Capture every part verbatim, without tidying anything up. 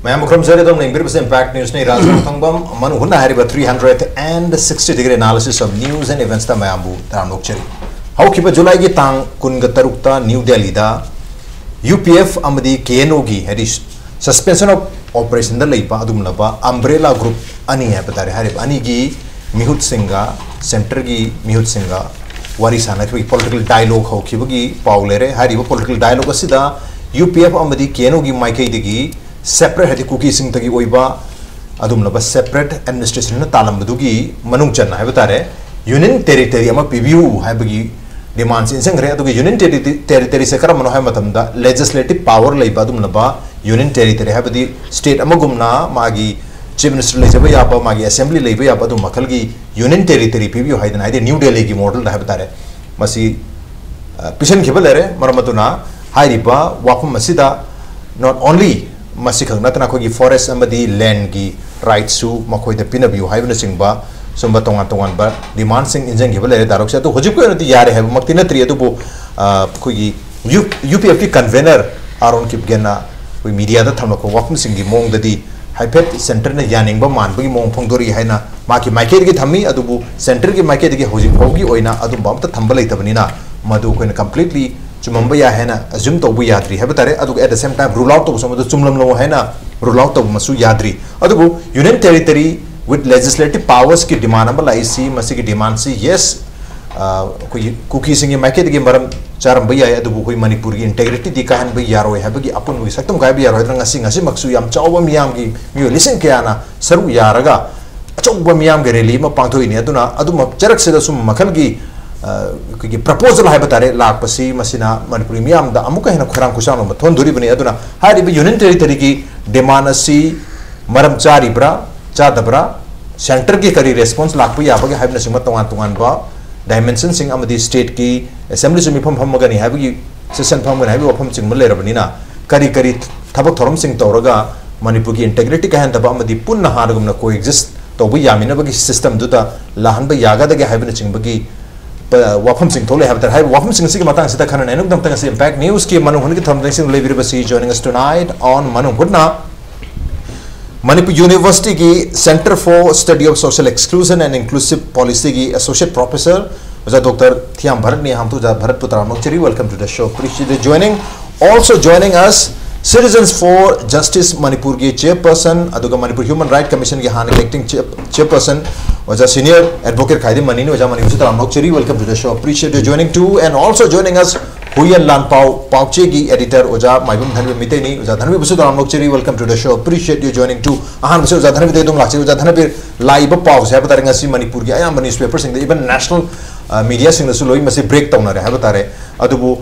Ma'am, from Zeredom, Impact News, Raj Nongthombam, Manung Hariba three hundred sixty degree analysis of news and events. The Mayabu, Dhanabir. How keep a July Gitang, Kungatarukta, New Delhi, da U P F Amadi Kienogi, Hadish suspension of operation the Leipa, Adumlapa, umbrella group, Ani Apatari Harib, Anigi, Mihut Singa, Centergi, Mihut Singa, Warisana, political dialogue, how Kibugi, Paulere, Hariba, political dialogue, Sida, U P F Amadi Kienogi, Maike Digi. Separate hadi cookie sing tagi oiba adum laba separate administration na talam badugi manung chan hai batare union territory ama P B U hai bagi demands in sangre adugi union territory se kara mano hai matamda legislative power leiba adum laba union territory hai badi state ama gumna magi chief minister leiba yaba magi assembly leiba yaba adum makal gi union territory P B U hai dan hai New Delhi gi model hai batare masi pishan khibalere maramatuna hai riba wapam masida not only Masikang natana ko gi forest amadi land gi rights su makoi da pinabiu haibna singba somba tongan tongan ba demand sing injang gibale darok sa to hojik ko nati yare haib maktina tri atu bo ko gi U P F ki convener aron kip gena we media da thamna ko wakum sing gi mong dadi haipet center na yaning ba man ba gi mong phongdori haina ma ki market gi thami adu bu center gi market gi hojik hogi oina adu bam ta thamba leitabani na madu ko completely Chumambaya hena assume to bu yadri habatare adu at the same time rule out to some chumlam lo hena rule out to masu yadri adu union territory with legislative powers ki demand ba lai si masi ki demand si yes koi cookie sing market gi maram charam baya adu koi Manipur gi integrity di kahan ba yaro ha bagi apun gi saktum ga ba yaro ngasi ngasi maksu yam chawba miyam gi mi listen kyana saru yaraga chawba miyam ge rally ma pangthoi ni aduna adu ma charak se da sum makal gi की proposal है बतारे लाख पसी मसीना मणिपुरी मियाम दा अमुका है ना खुरांग कुशानो में थोन दूरी बनी अदुना हारी भी यूनियन टेरिटरी की डिमांड सी मरम चारी ब्रा चादब्रा सेंटर की करी रेस्पॉन्स लाख पे यहाँ पर हाइब नसिंग मत तोंगान तोंगान बा डायमेंशन सिंग अमदी स्टेट की असेंबली से मिफम हम मगनी हाइब की सेशन फम गनी हाइब वफम सिंग मले रबनी ना करी करी थबक थोरम सिंग तोरगा मणिपुर की इंटेग्रिटी कहन दबा अमदी पुन नहारगम न कोएग्जिस्ट तो भी यामिना बगी सिस्टम दुता लाहन बा यागा दगे हाइब नसिंग बगी Wapam Singh Tole have that high Wapam Singh Sing Matang Sita Khan and Nukam Impact News Ki Manung Hunki Tham Singh Levi joining us tonight on Manung HUTNA Manipur University ki Center for Study of Social Exclusion and Inclusive Policy ki Associate Professor was Doctor Thiyam Bharat ni hum to Bharat Putra Mokchari. Welcome to the show. Appreciate you joining. Also joining us Citizens for Justice Manipur ki Chairperson Aduga Manipur Human Rights Commission ki Han electing Chairperson was a senior advocate Khaidem Mani was a Manipur. Welcome to the show. Appreciate you joining too. And also joining us Hueiyel Lanpao Pauchegi editor Oja Maibam Dhanabir Meetei was a Dhanabir Busudam. Welcome to the show. Appreciate you joining too. Ahan was a Dhanabir Dum Lachi was a Dhanabir live pause happening as Manipur. I am newspapers even national media sing the Suloi must breakdown habatare Adubu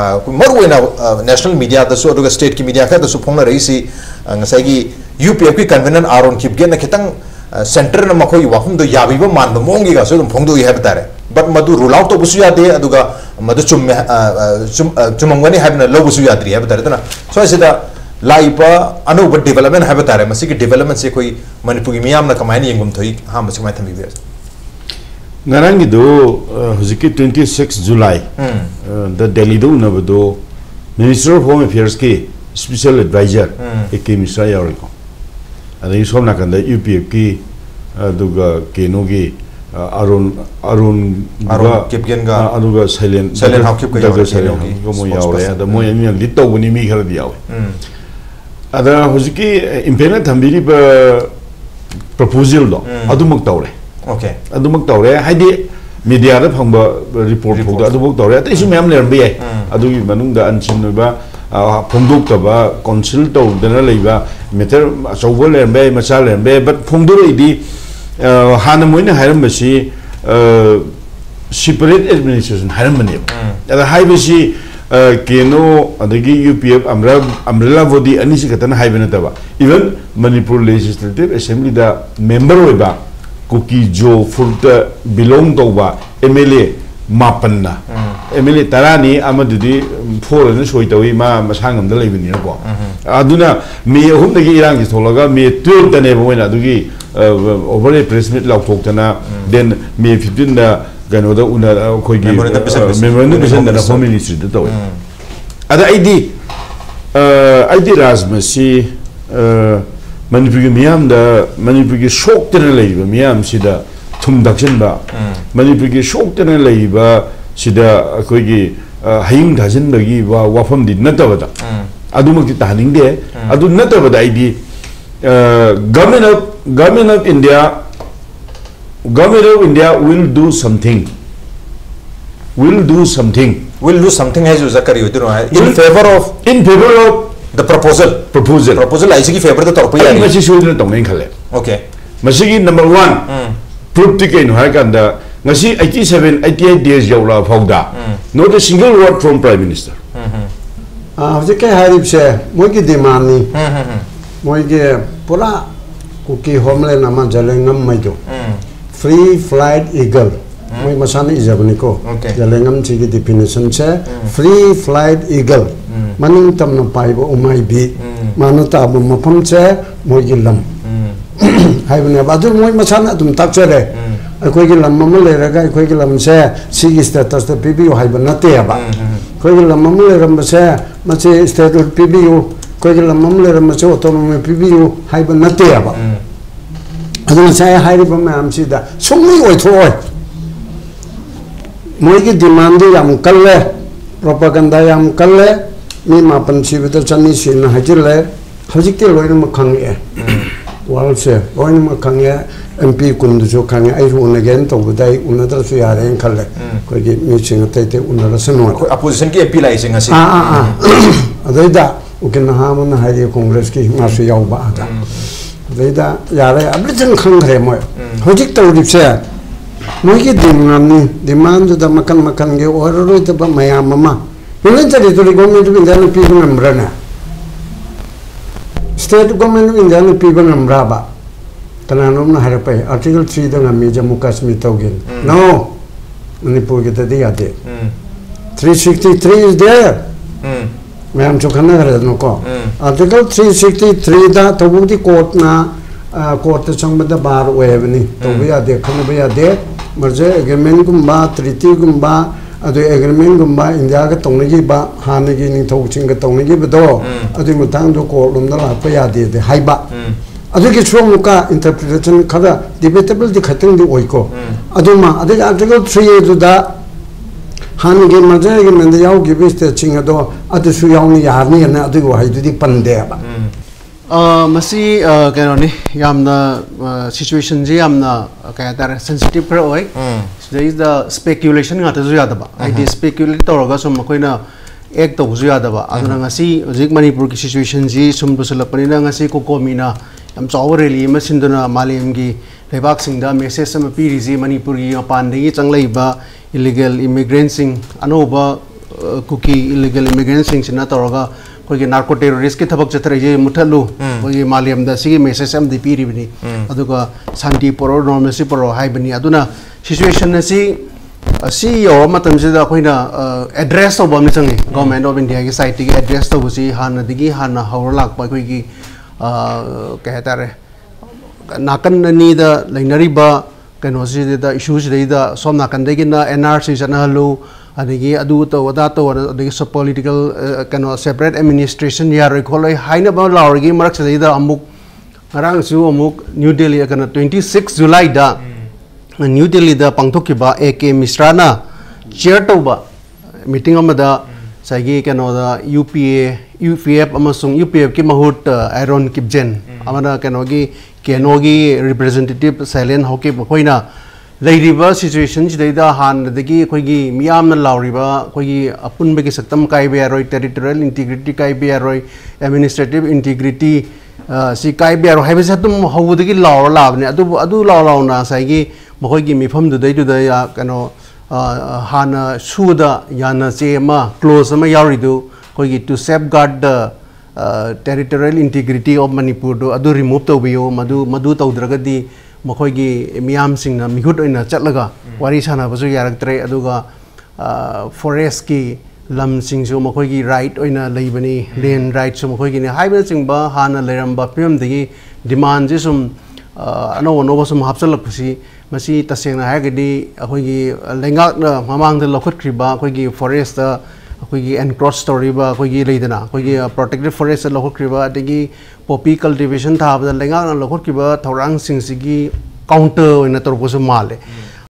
more national media the so state ki media the supona raisi Sagi U P F convener Aron keep getting a kitang center na makoi wahum the yabiba man the mongiga so pongo you have there but madu rule out of busuya de aduga madu chum chumangani having a low busuya three have there so I said laipa anu but development have there masiki development se koi Manipuri miyam na kamani yengum thoi ha masik mai thami beers Narangi do huziki twenty-sixth July the Delhi do nabado Minister of Home Affairs ke special advisor ek Misra yauriko and you saw nakanda U P F ki duga kenogi arun arun arun kipgenga aduga silent silent how kip daga silent ko mo yaure da mo yan litto buni mi khar diawe ada huziki impena thambiri ba proposal do adumak tawre okay adumak tawre haidi media da phangba report phogda adubok tawre ate isu mem ler be adugi manung da anchin ba phongdok taba council to dana leiba meter achobol ler be machal ler be but phongdor idi hana moina hairam basi separate administration hairam bane ada hai basi keno adagi U P F amra amrela body anisi katana hai bana taba even Manipur Legislative Assembly da member oiba Cookie Joe Furta belong to ba M L A Mapanna M L A Tarani Amadudi four and Shoitawi Ma Mashangam the Living in Aduna me whom the Irang is Holaga me two the neighbor when Adugi over a press meet Lau Tokana then me fifteen the Ganoda Una Kogi memorandum and the home ministry the toy. Other I D I D Rasmasi Manipur ki miyam da Manipur ki shock tena lai ba miyam sida thum dakshin ba Manipur ki shock tena lai ba sida koi ki haying dakshin bagi ba wafam di nata bada adu mak kita haning de adu nata bada idi government of government of India government of India will do something will do something will do something as you zakari in favor of in favor of the proposal proposal proposal I see favor the torpe yani masi suidna tongeng khale okay masi number one proof ticket no hai kanda ngasi eighty-seven eighty-eight days yaula phauda not a single word from prime minister ah je ke harib se moi ki demand ni moi ge pura kuki homeland ama jalengam mai jo free flight eagle moi masani ijabni ko jalengam chi ki definition che free flight eagle Manung tam na pai bo umai bi manu ta bo mapam che moi gi lam hai bne ba du moi masana dum tak che re koi gi lam mam le ra ga koi gi lam se si gi status ta P B U hai ba na te ba koi gi lam mam le ram se ma che status P B U koi gi lam mam le ram se autonomy P B U hai ba na te ba adu sa hai ri ba ma am si da sung mi oi thoi moi gi demand yam kalle propaganda yam kalle mi mapan sibita chani sin hajile hajikte loina makhange wal se loina makhange M P kundu jo khange ai ru again to budai unadar su yare en khalle ko gi mi sing tai te unara sano opposition ki M P lai sing asi ah ah ah adoida ukin ha mon hari congress ki ma su yaw ba da adoida yare abrijin khangre mo hajik to ripse mo gi dimnam ni demand da makan makan ge ororo te ba maya mama Bulan jadi tu government of India ni people namrana. State government of India ni people namraba. Tanah na harapai article three dah kami Jammu Kashmir taugen. No, Manipur kita dia ada. three sixty-three is there. Macam cakapnya ada no ko. Article three sixty-three dah tahu di court na court cang benda baru wave ni. Tahu ya ada, kena ya ada. Merja agreement gumba, treaty gumba. Adu agreement gumba India ka tongnagi ba hanagi ning thauching ka tongnagi ba do adu mutang do ko lumna la pa ya de de haiba adu ki chong ka interpretation khada debatable di khateng di oiko adu ma adu article three du da hanagi maja gi mende yaw gi biste chinga do adu su yaw ni yar ni na adu go hai du di pande ba uh masi kano ni yamna situation ji yamna kaya tar sensitive pro oi there is the speculation ngata zu yada ba I de speculate toroga sum koina ek to zu yada ba aduna ngasi hojik Manipur ki situation ji sum busalapani na ngasi ko komina am chaw rally ma sinduna malem gi lebak singda message sam pi ri ji Manipur gi pan de changlai ba illegal immigrants sing anoba kuki illegal immigrants sing sina toroga कोई narco terrorist के थबक चतरे जे मुठलु कोई मालियम दा सिगी message am the पीरी बनी अदुगा शांति परो नॉर्मसी परो high बनी अदुना situation नसी सी यो मतम से दा कोइना एड्रेस तो बम चंगी गवर्नमेंट ऑफ इंडिया की साइट की एड्रेस तो बुसी हान दिगी हान हवर लाक पा कोई की कहता रे नाकन नी दा लाइनरीबा कनो सी दा इश्यूज दे दा सोम नाकन दे ना एनआरसी जना हलु adagi adu to wada to adagi so political kano separate administration yaroi kholoi haina ba laurgi marak se da amuk arang su amuk New Delhi kana twenty-six July da New Delhi da pangthok ba A K Misrana chair to ba meeting amada sagi kano da U P A U P F amasung U P F ki mahut Aaron Kipjen amana kano gi keno gi representative silent hoke koina Lairiba situation jida han degi koigi miyam na lauriba koigi apun begi saktam kai be aroi territorial integrity kai be aroi administrative integrity si kai be aroi habe satum hawu degi laur labne adu adu laur laur na sai gi mokoigi mifam du dai du da ya kano han suda yana che ma close ma yauri du koigi to safeguard the territorial integrity of Manipur do adu remove to biyo madu madu tawdragadi मखोगी मियाम सिंगना मिहुट ओइना चटलगा वारी साना बसु यारक्त्रे अदुगा forest की लम सिंगसु मखोगी राइट ओइना लेबनी लैंड राइट सु मखोगी ने हाइबे सिंगबा हाना लेरंबा फिल्म दगी डिमांड जे सुम अनो अनो सुम हापसलपसी मसी तसेंगना हागदी अखोगी लेंगाक ममांग द लखुत्क्रिबा अखोगी फॉरेस्ट ꯑꯩꯈꯣꯏꯒꯤ ꯑꯦꯟꯀ꯭ꯔꯣꯆ ꯇꯧꯔꯤꯕ ꯑꯩꯈꯣꯏꯒꯤ ꯂꯩꯗꯅ ꯑꯩꯈꯣꯏꯒꯤ ꯄ꯭ꯔꯣꯇꯦꯛꯇꯦꯗ ꯐꯣꯔꯦꯁꯇ ꯂꯧꯈꯠꯈ꯭ꯔꯤꯕ ꯑꯗꯒꯤ ꯄꯣꯄꯤ ꯀꯜꯇꯤꯚꯦꯁꯟ ꯊꯥꯕꯗ ꯂꯩꯉꯥꯛꯅ ꯂꯧꯈꯠꯈꯤꯕ ꯊꯧꯔꯥꯡꯁꯤꯡꯁꯤꯒꯤ ꯀꯥꯎꯟꯇꯔ ꯑꯣꯏꯅ ꯇꯧꯔꯛꯄꯁꯨ ꯃꯥꯜꯂꯦ